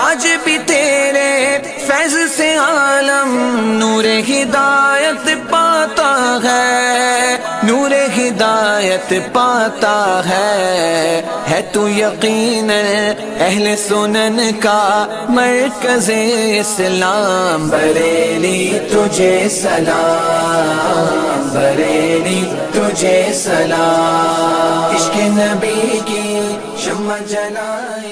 आज भी तेरे फैज़ से आलम नूर हिदायत पाता है, नूर हिदायत पाता है तू यकीनन अहले सुनन का मरकज़े इस्लाम। बरेली तुझे सलाम, बरेली तुझे सलाम, इश्क़ नबी की शम्मा जलाए।